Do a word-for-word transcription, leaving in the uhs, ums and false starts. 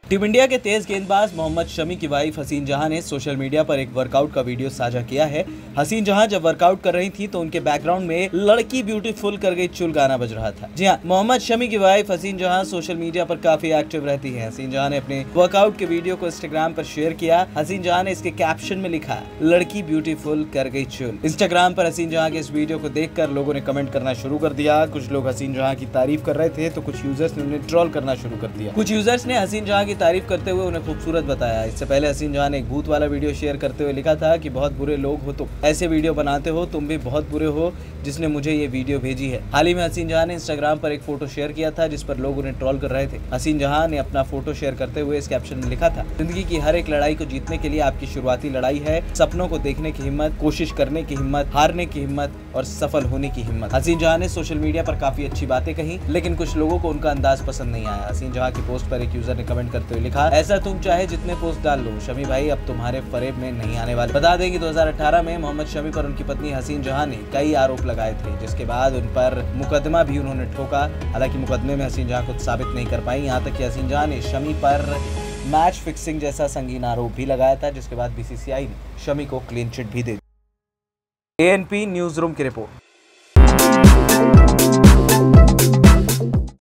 Team India के तेज गेंदबाज मोहम्मद शमी की वाइफ हसीन जहां ने सोशल मीडिया पर एक वर्कआउट का वीडियो साझा किया है। हसीन जहां जब वर्कआउट कर रही थी तो उनके बैकग्राउंड में लड़की ब्यूटीफुल कर गई चुल गाना बज रहा था। जी हां, मोहम्मद शमी की वाइफ हसीन जहां सोशल मीडिया पर काफी एक्टिव रहती है। हसीन जहां ने अपने वर्कआउट के वीडियो को इंस्टाग्राम पर शेयर किया। हसीन जहां ने इसके कैप्शन में लिखा, लड़की ब्यूटीफुल कर गई चुल। इंस्टाग्राम पर हसीन जहां के इस वीडियो को देखकर लोगों ने कमेंट करना शुरू कर दिया। कुछ लोग हसीन जहां की तारीफ कर रहे थे तो कुछ यूजर्स ने उन्हें ट्रोल करना शुरू कर दिया। कुछ यूजर्स ने हसीन जहां की तारीफ करते हुए खूबसूरत बताया। इससे पहले हसीन जहां ने एक भूत वाला वीडियो शेयर करते हुए लिखा था कि बहुत बुरे लोग हो तुम, ऐसे वीडियो बनाते हो, तुम भी बहुत बुरे हो जिसने मुझे ये वीडियो भेजी है। हाल ही में हसीन जहां ने इंस्टाग्राम पर एक फोटो शेयर किया था जिस पर लोग उन्हें ट्रोल कर रहे थे। हसीन जहां ने अपना फोटो शेयर करते हुए इस कैप्शन में लिखा था, जिंदगी की हर एक लड़ाई को जीतने के लिए आपकी शुरुआती लड़ाई है। सपनों को देखने की हिम्मत, कोशिश करने की हिम्मत, हारने की हिम्मत और सफल होने की हिम्मत। हसीन जहां ने सोशल मीडिया पर काफी अच्छी बातें कही, लेकिन कुछ लोगों को उनका अंदाज पसंद नहीं आया। हसीन जहां की पोस्ट पर एक यूजर ने कमेंट करते हुए लिखा, ऐसा तुम चाहे जितने पोस्ट डाल लो, शमी भाई अब तुम्हारे फरेब में नहीं आने वाले। बता दें कि दो हज़ार अठारह में मोहम्मद शमी पर उनकी पत्नी हसीन जहां ने कई आरोप लगाए थे, जिसके बाद उन पर मुकदमा भी उन्होंने ठोका। हालांकि मुकदमे में हसीन जहां कुछ साबित नहीं कर पाई। यहाँ तक कि हसीन जहां ने शमी पर मैच फिक्सिंग जैसा संगीन आरोप भी लगाया था, जिसके बाद बीसीसीआई ने शमी को क्लीन चिट भी दे दी। एएनपी न्यूज रूम की रिपोर्ट।